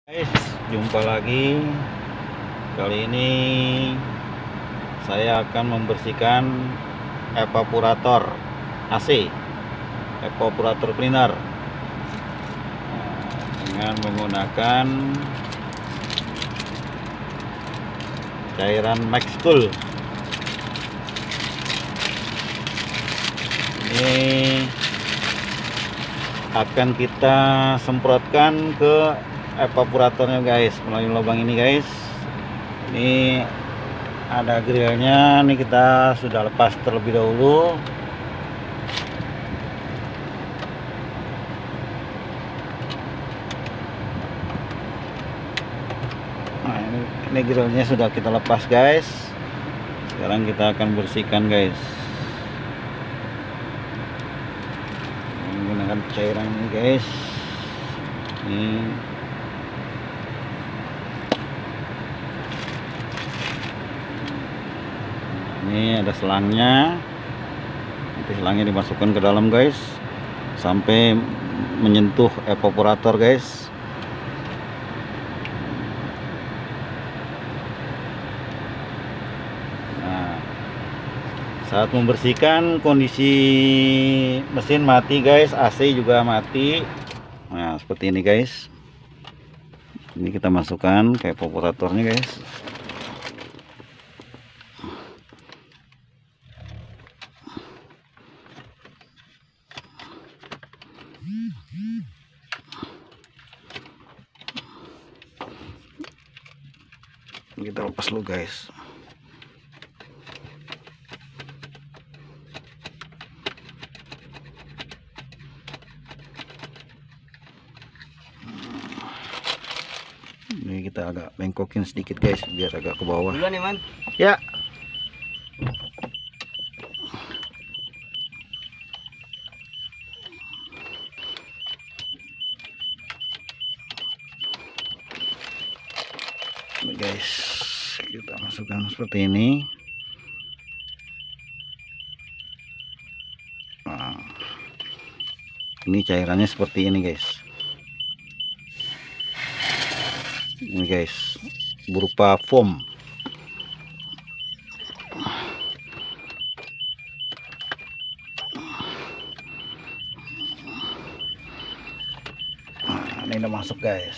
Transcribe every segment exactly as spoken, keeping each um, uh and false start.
Guys, jumpa lagi. Kali ini saya akan membersihkan evaporator A C, evaporator cleaner, dengan menggunakan cairan Max Cool. Ini akan kita semprotkan ke evaporatornya guys, melalui lubang ini guys. Ini ada grillnya, ini kita sudah lepas terlebih dahulu. Nah, ini, ini grillnya sudah kita lepas guys. Sekarang kita akan bersihkan guys, menggunakan cairan ini guys. Ini ini ada selangnya, nanti selangnya dimasukkan ke dalam guys sampai menyentuh evaporator guys. Nah, saat membersihkan kondisi mesin mati guys, A C juga mati. Nah, seperti ini guys. Ini kita masukkan ke evaporatornya guys. Kita lepas dulu guys. Ini kita agak bengkokin sedikit guys, biar agak ke bawah. Duluan ya man. Ya. Ini guys, kita masukkan seperti ini. Nah, ini cairannya seperti ini guys. Ini guys, berupa foam. Nah, ini udah masuk guys.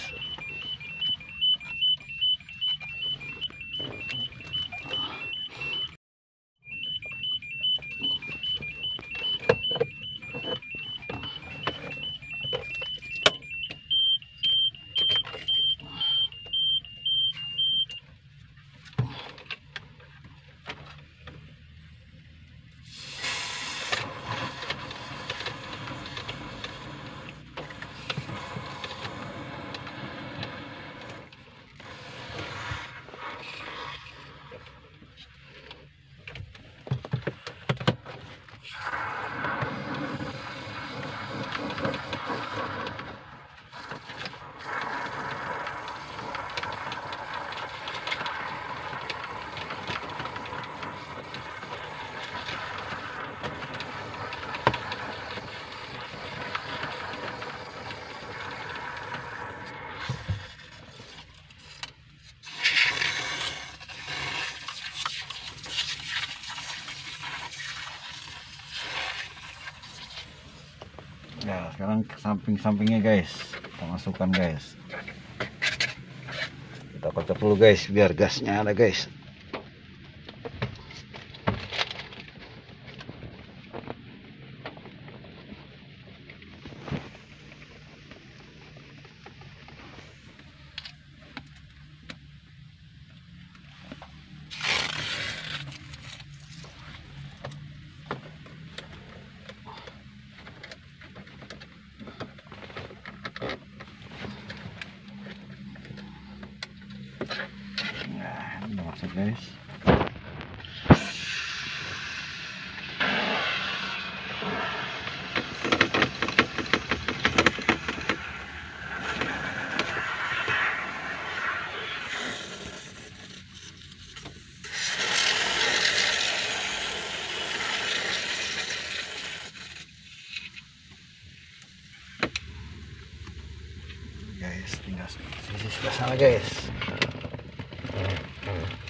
Ya, sekarang ke samping-sampingnya guys, kita masukkan guys. Kita kocok dulu guys, biar gasnya ada guys. Nah, ini masuk guys. Guys, tinggal sisi sebelah sana guys.